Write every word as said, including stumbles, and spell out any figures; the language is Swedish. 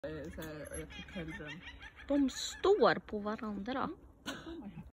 Så här, jag fick hellre. De står på varandra.